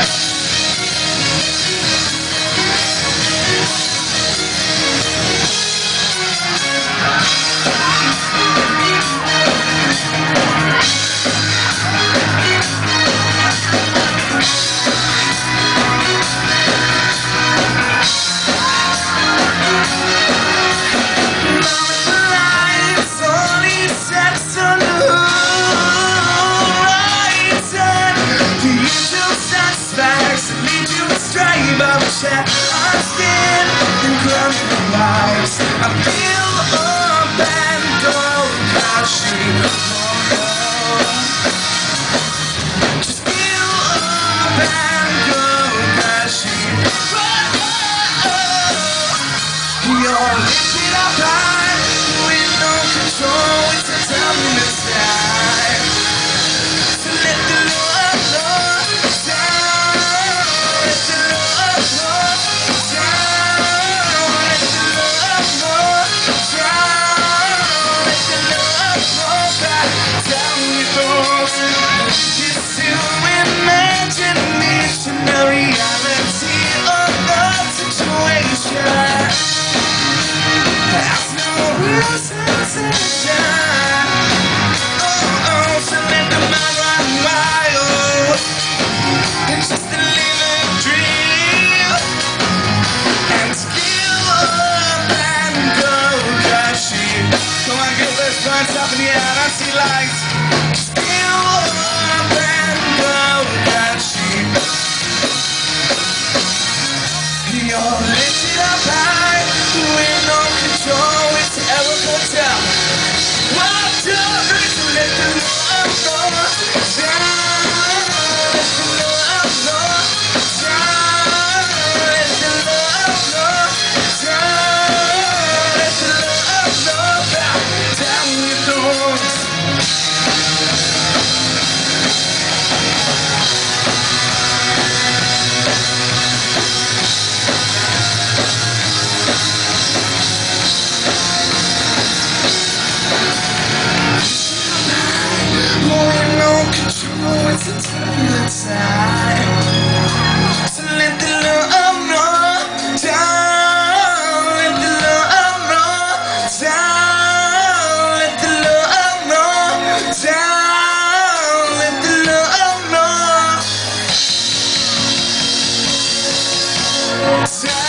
I feel abandoned, cause she just feel abandoned, cause she you're lifted up high with no control, it's a time in the sky. So let the love flow down, let the love flow down, let the love flow down, let the love flow back down your throats. Just to imagine this in the reality of the situation. There's no real sensation. Oh, so let the mind run wild. It's just a living dream. And still up and go crashing. Come on, get those lights up in the air, I see lights. Still up and go crashing. You're lifted up high with no control, it's ever put down. What does let the love flow down, let the love flow down, let the love flow down, let the love flow back down your throats. It's a turn time. So let the love run down, let the love run down, let the love run down, let the love run down.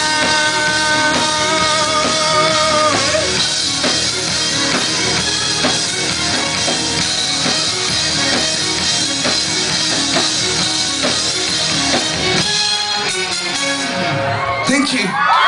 Thank you.